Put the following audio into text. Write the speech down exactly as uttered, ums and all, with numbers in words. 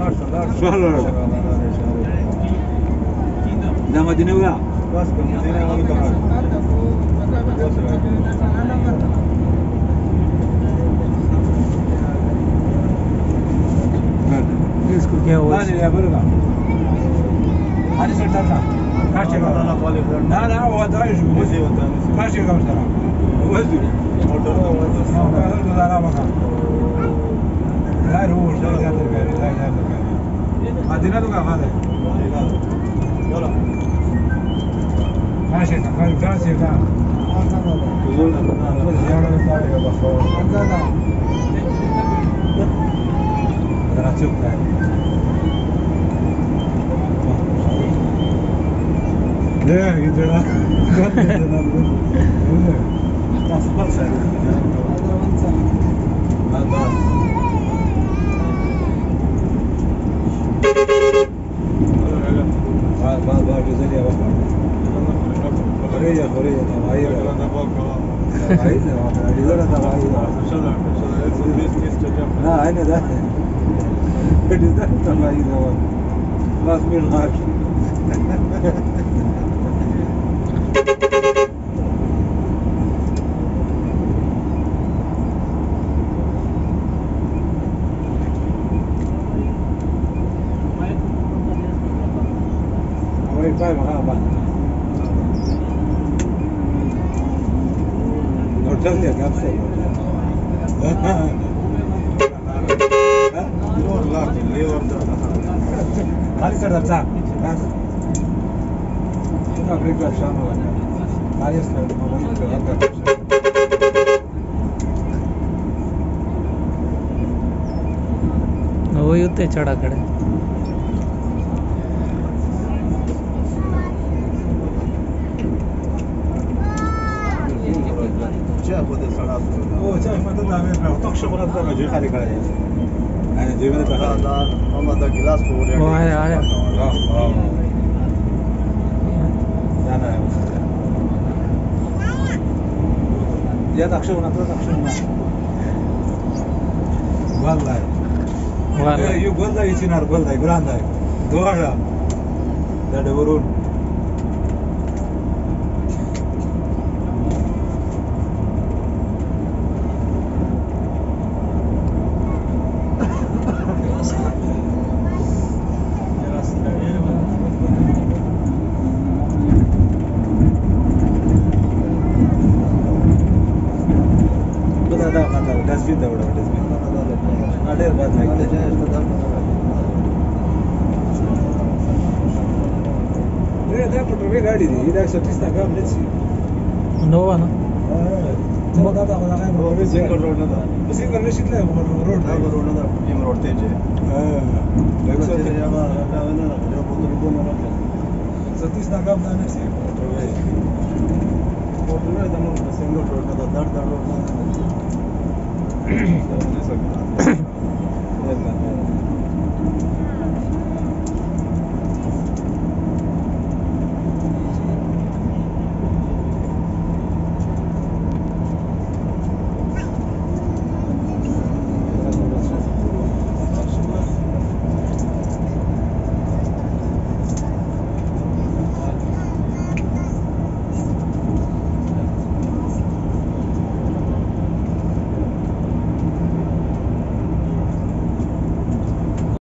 دا مدینه ولا بس په مدینه ولې کار इसको क्या हुआ नहीं नहीं बोलूँगा हारी सेंटर ना काशी का ना वाले ना ना वो तो है जो मुझे होता है काशी का उसका वो है जो ऑर्डर का वो तो हाँ वो तो ज़रा बका ला रोज ला जाते हैं ला जाते हैं मदीना तो कहाँ है चलो काशी का काशी का बोल ना वो ज़्यादा बता रहे हो बस ज़रा चुप है لا يدري لا تصبر سنة بعد بعد بعد جزيرة وقع خورية خورية تبعية تبعية جزيرة تبعية لا هنا ده جزيرة تبعية خلاص مين غاش طيب ها بعد होटल क्या कब से खाली सर दर्जा बस ना ब्रेक का शाम हो गया खाली सर मोबाइल पे रखा वो युते चढ़ा खड़े वो चाहे मतलब हमें तक शगुना तो मजबूर खाली खड़ा है अरे जीवन में कहा دا هم دا ګلاس په وریا वो आया आया لا لا يا تك شغنا تك شغنا والله والله يو والله يتنار والله غراند دوغا دا دورون डस्टबिन था बड़ा डस्टबिन अरे बात नहीं ये दा पटो वे गाड़ी दी इधर सतीश का काम नहीं थी नोवा ना हां दा दा दा वो भी सिंगल रोड ना था सिंगल नहीं शिकला रोड دا روډ نه ټیم روډ ته چې हां لکه چې یا ما دا نه نه یو په دغه نه راځي सतीश का काम नहीं थी पटो वे پورته دا نو سنگل روډ نه دا دا روډ نه